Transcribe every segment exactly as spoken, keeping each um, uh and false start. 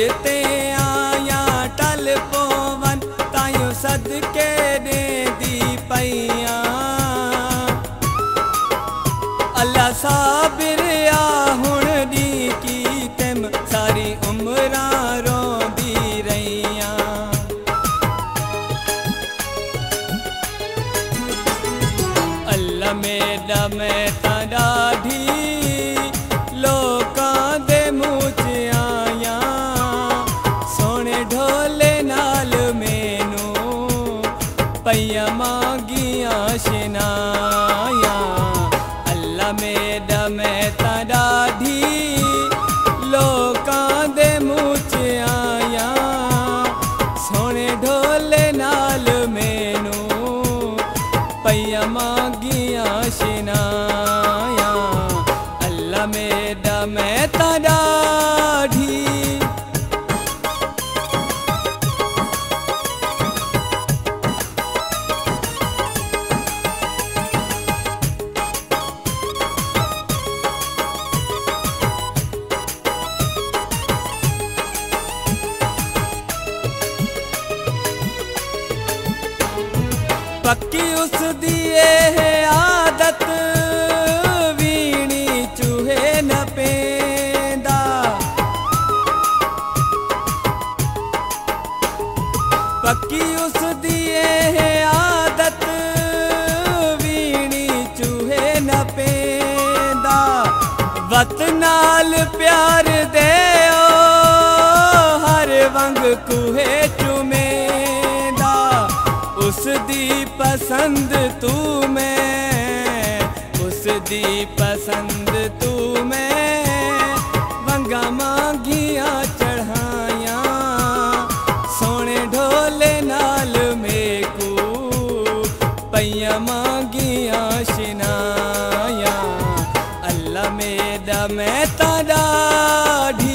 ते आया टल पोवन तायो सदके दे दी पैया अल्लाह साबिर आ हुण दी की तेम सारी उम्रा रोंदी रहिया अल्लाह मेरा मैं तां ढी लोकां दे मुँह च आया सोने ढोले नाल मैनू पैया मांगिया शिनाया अल्लाह मेरा मैं तां ढी लोकां दे मुँह च आया सोने ढोले नाल मैनू पैया मांगिया शिनाया अल्लाह मेरा मैं तां ढी पक्की उस दी है आदत वीणी चूहे न पेंदा पक्की उस दी है आदत वीणी चूहे न पेंदा वत नाल प्यार दे हर वंग कुहे चुमेंदा उस दी पसंद तू मैं उस दी पसंद तू मैं वंगा मांगिया चढ़ाया सोने ढोले नाल मेकू पैया मांगिया शिनाया अल्लाह मेरा मैं तां ढी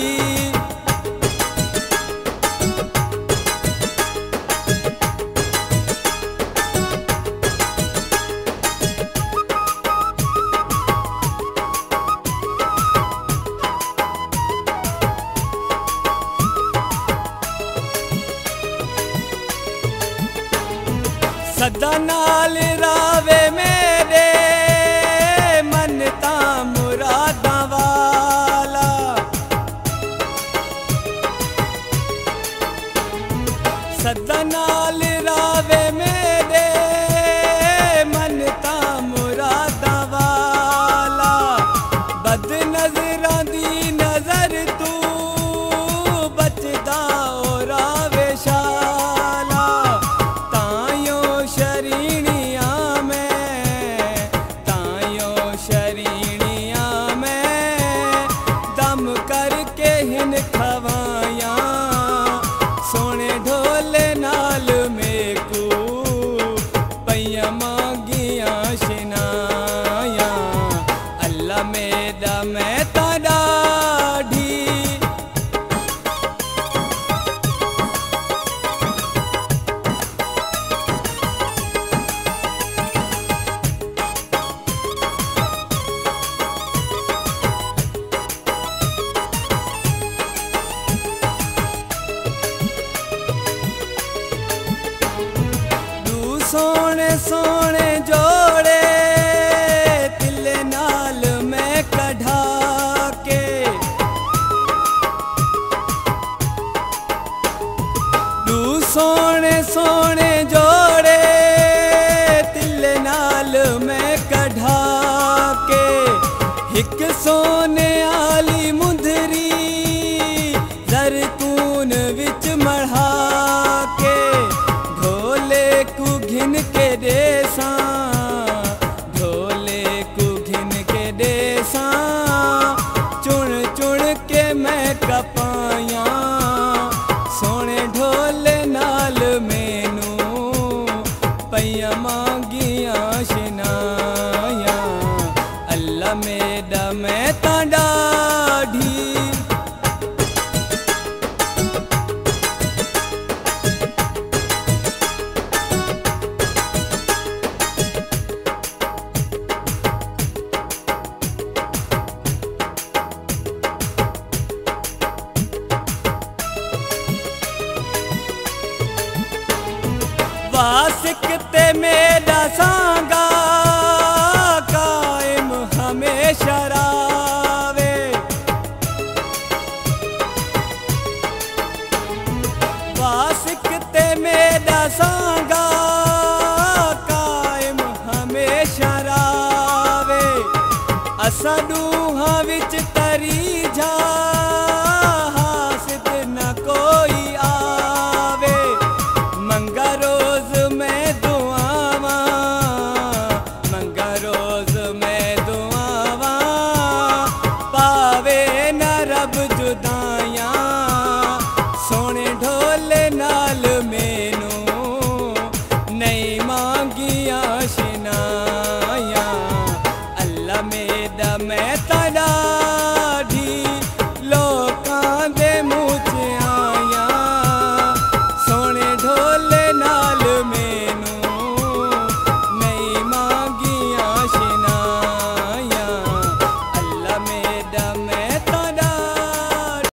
सदा नाल रावे मेरे मन तां मुरादां वाला सदा नाल रावे मेरे मन तां मुरादां वाला बद नजरां दी नजर तू बचदा ओ रावे शाला शरीनिया में तायो शरीनिया में दम करके हिन खवाया सोने ढोले नाल मेकू पैया मांगिया शिनाया अल्लाह मेरा मैं तां ढी सोने सोने जोड़े तिले नाल मैं कढ़ा के दू सोने सोने जोड़े तिले नाल मैं कढ़ा के हिक सोने आली मुंदरी जरतून विच मढ़ा के ढोले कु घिन के देसा ढोले कु घिन के देसा चुन चुन के मैं कपाया सोने ढोले नाल मैनू पैया मांगिया शिनाया अल्लाह मेरा मैं तां ढी आशिक ते मेरा सा